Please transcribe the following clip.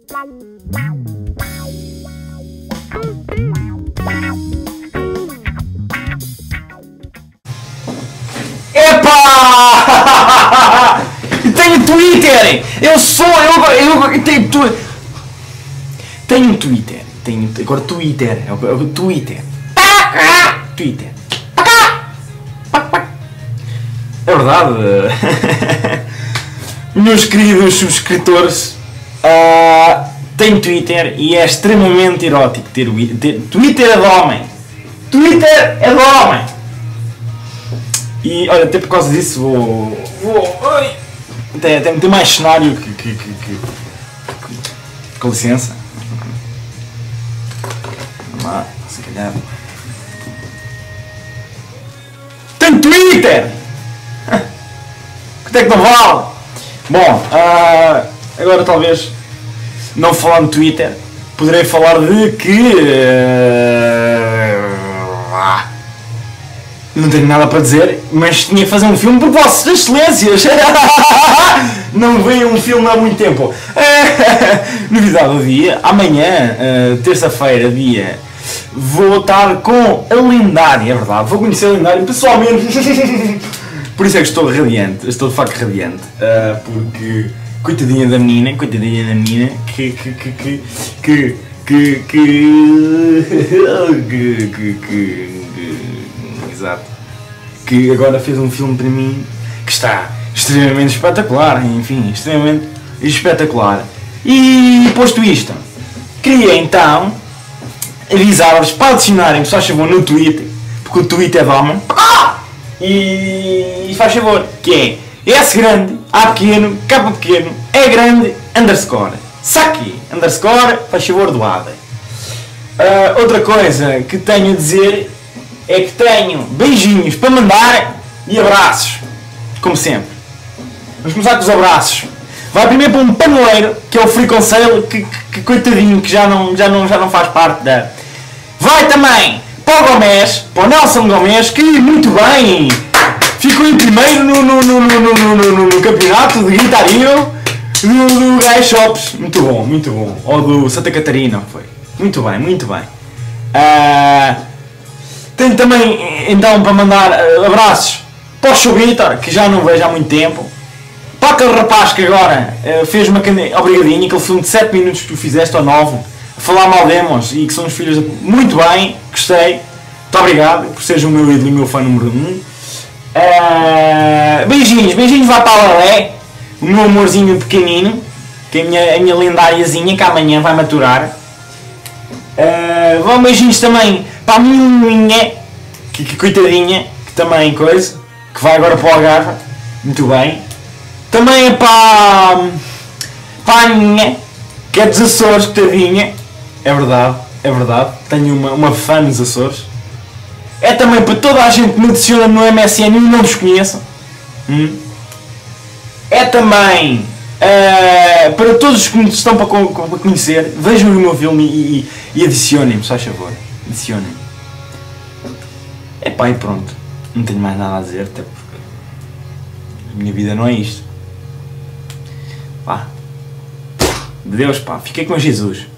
Epá! Tenho Twitter! Eu tenho Twitter. Agora Twitter. É o Twitter. Twitter. É verdade. Meus queridos subscritores, tenho Twitter e é extremamente erótico ter Twitter é de homem. Twitter é de homem. E olha, até por causa disso vou até meter mais cenário que com licença. Vamos lá, se calhar. Tenho Twitter! Quanto é que não vale? Bom, agora talvez, não falando de Twitter, poderei falar de que não tenho nada para dizer, mas tinha que fazer um filme por vossas excelências. Não veio um filme há muito tempo. Novidade do dia, amanhã, terça-feira, vou estar com a lendária, é verdade, vou conhecer a lendária pessoalmente. Por isso é que estou radiante, estou de facto radiante, porque coitadinha da menina exato, que agora fez um filme para mim que está extremamente espetacular, enfim, extremamente espetacular. E posto isto, queria então avisar-vos para adicionarem, se faz favor, no Twitter, porque o Twitter é de homem. E faz favor, que é S grande, A pequeno, K pequeno, E grande, underscore. Saque, underscore, faz favor, doada. Outra coisa que tenho a dizer é que tenho beijinhos para mandar e abraços, como sempre. Vamos começar com os abraços. Vai primeiro para um paneleiro, que é o Free Conselho, que coitadinho, que já não faz parte da... Vai também para o Gomes, para o Nelson Gomes, que muito bem ficou em primeiro no campeonato de guitarrino do Guy Shops. Muito bom. Ou do Santa Catarina, foi. Muito bem. Tenho também, então, para mandar abraços para o Chubita, que já não vejo há muito tempo. Para aquele rapaz que agora fez uma obrigadinha, aquele filme de 7 minutos que tu fizeste, ou 9, a falar mal demos, e que são os filhos muito bem, gostei. Muito obrigado por seres o meu ídolo e o meu fã número 1. Beijinhos vai para a Lelé, o meu amorzinho pequenino, que é a minha lendáriazinha, que amanhã vai maturar. Vão beijinhos também para a minha, que coitadinha, que também coisa, que vai agora para o Algarve, muito bem. Também é para a minha, que é dos Açores, coitadinha, é verdade, tenho uma fã dos Açores. É também para toda a gente que me adiciona no MSN e não vos conheço. É também para todos os que me estão para conhecer, vejam o meu filme e adicionem-me, se faz favor. Adicionem-me. Epá, e pronto. Não tenho mais nada a dizer, até porque a minha vida não é isto. Pá. Deus, pá. Fiquei com Jesus.